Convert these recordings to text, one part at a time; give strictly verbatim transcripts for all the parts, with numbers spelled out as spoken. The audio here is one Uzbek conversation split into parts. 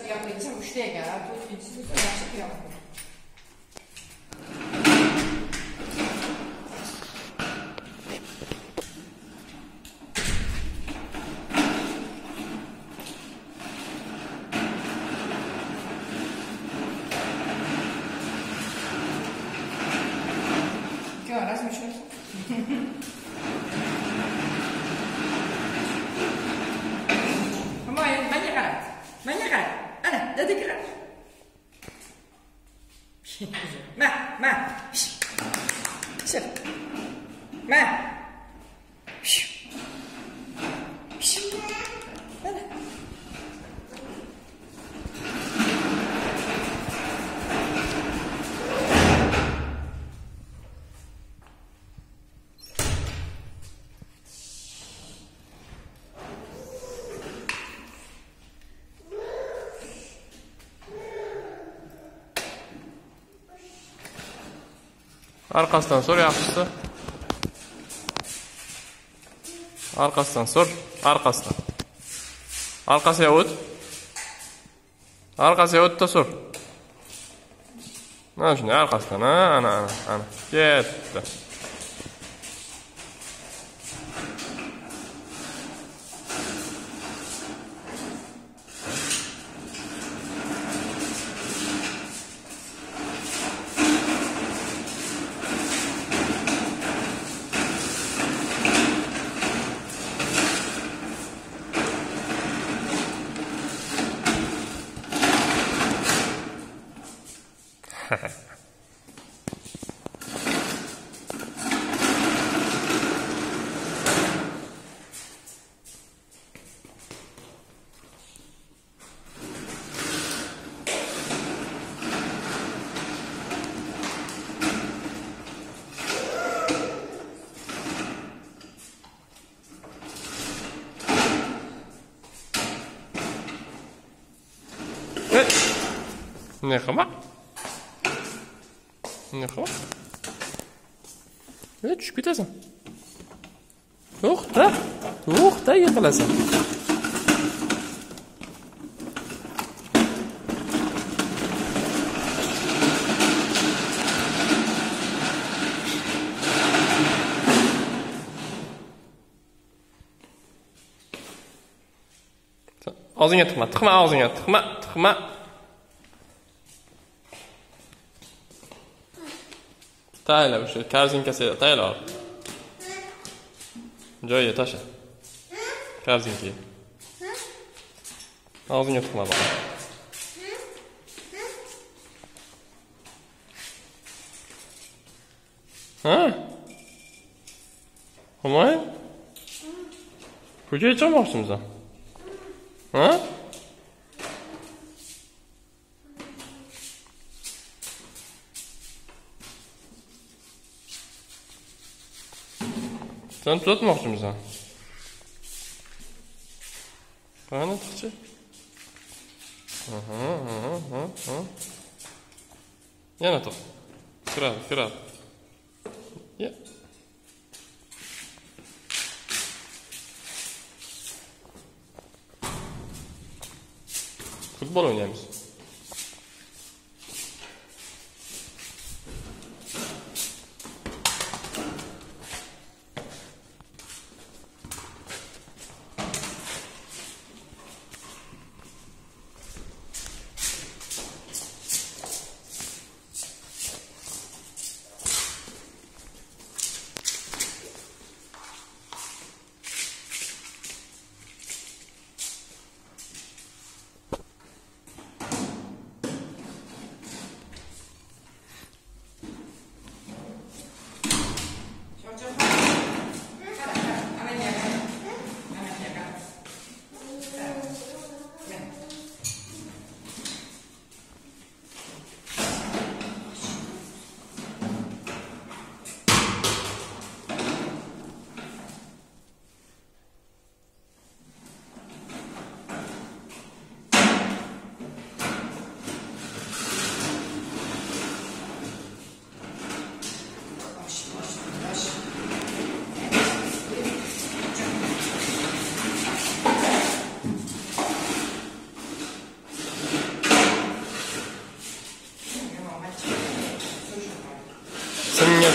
qiyofada desam uchta ekan, to'rtinchisi bo'lsa yaxshi qiyofa. Gör, rasmi şurası. Ama ben yakalar. Ben yakalar. Ana, dedik ya. Ma, ma. Şır. Ma. Şır. Şır. Ana. Arkasından sor yaxshisi. Arkasından sor, arkasından. Arkasiga o't. Arkasiga o't da sor. Mana shunday arkasidan, ana, ana, ana, ana. Ketdi. Ne qilma? Ne qilma? Ne tushib ketasan? To'xta. To'xta, yiqilasan. Og'zingga tiqma, tiqma og'zingga, tiqma, tiqma. Tayla o'sha korzinkasiga tayla ol. Joyiga tasha. Korzinkaga. Og'zingga tiqma bola. Ha? Qo'ymay? Ko'chaga chiqmoqchimisan? Ha? Sen tutmoqchimisan? Qani tiqchi? Aha, aha, aha. Yana tiq. Kiradi, kiradi. Ya. Futbol oynaymiz.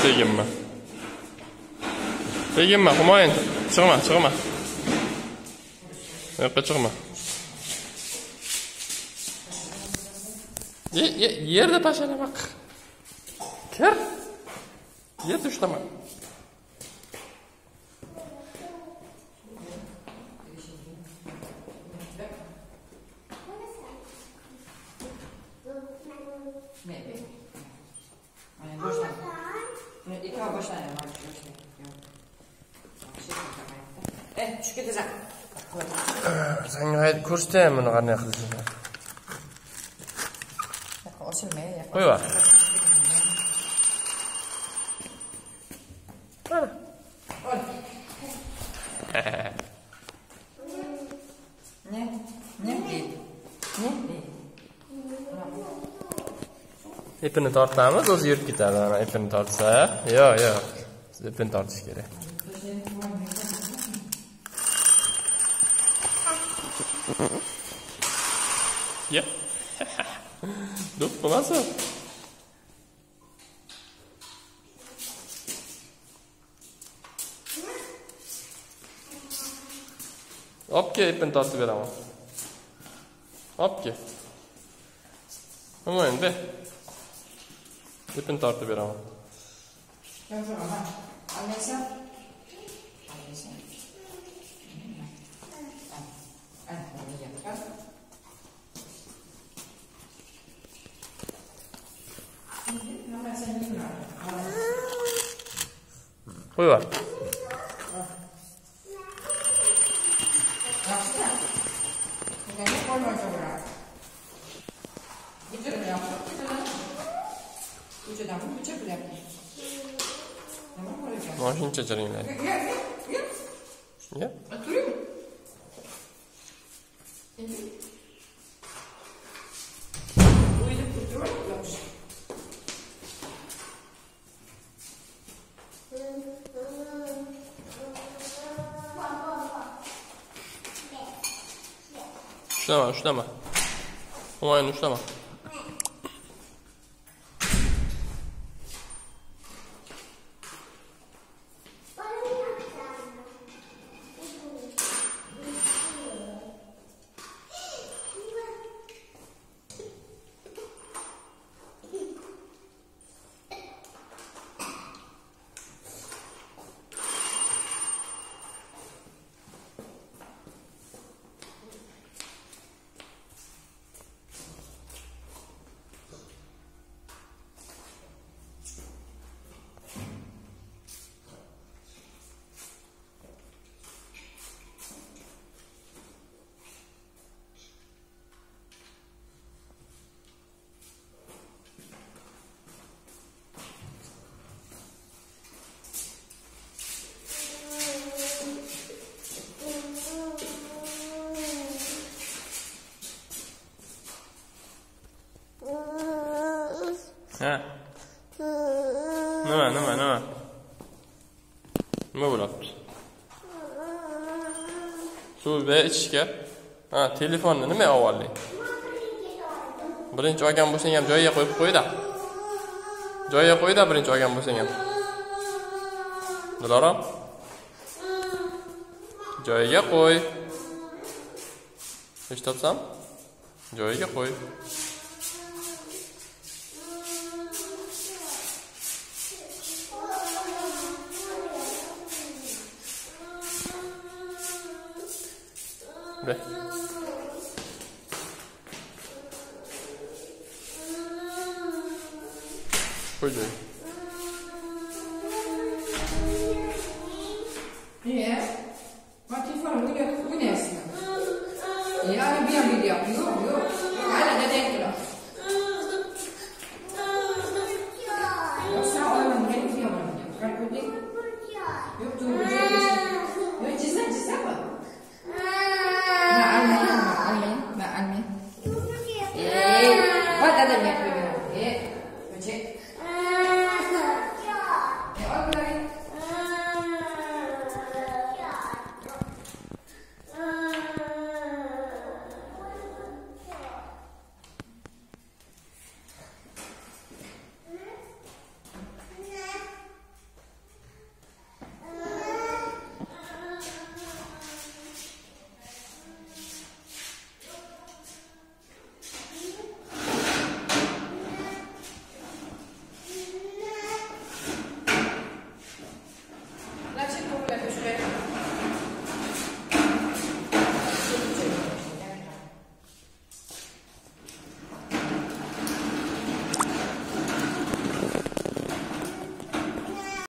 Teginme. Teginme, Humoyun. Çıkma, çıkma. Yo'qqa chiqma. Ye, ye, yerda tashlama. Kir. Yerda ushlama. Eh, tushib ketasan. Senga aytib ko'rsataymi buni qanday qilishini? Ochilmaydi. Qo'y bor. Ne? Ne deydi? Ne deydi? İpini tortamiz, o'zi yurib ketadi. Mana ipini tortsa, yo'q, yo'q. Siz ipini tortish kerak. Ya. Dur, bo'lmasa. Opke ipini tortib beraman. Opke. Nima endi? Ipini tortib beraman. Almaysan? Qo'y bor. Moshincha chiringlar. Ya? Ushlama, ushlama. Humoyun ushlama. Ha. Nima, nima, nima? Nima bo'lyapti? Suv va ichishga. Ha, telefonni nima avvalli? Birinchi olgan bo'lsang ham joyiga qo'yib qo'yda. Joyiga qo'yda birinchi olgan bo'lsang ham. Dilorom. Joyiga qo'y. Eshityapsan? Joyiga qo'y. Be. Qo'y joy. Iya. Mati fora, udah udah sih. Iya, ada biar dia. Yuk, yuk. Ada ada yang kira. Masa orang main dia mana? Kan putih. Yuk tuh. Yuk cisa cisa apa? Nah, aneh, aneh, nah aneh. Eh, what ada dia?